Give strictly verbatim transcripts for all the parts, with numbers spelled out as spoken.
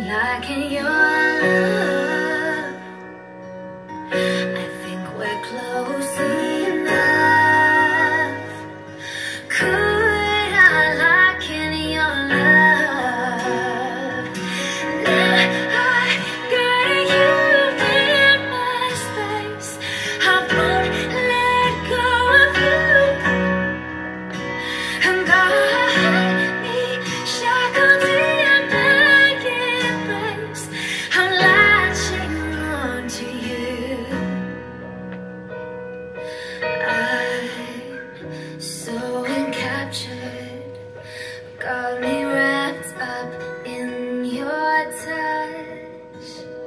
like in your love. I think we're close enough. Could I like in your love? Now I got you in my space. I won't let go of you. And God me shackled in my embrace. I'm latching on to you. I'm so encaptured, got me wrapped up in your touch.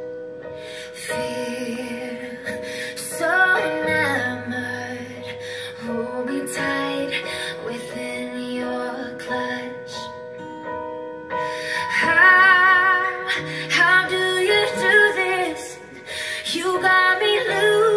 Feel so enamored, hold me tight within your clutch. How, how do you do this? You got me loose.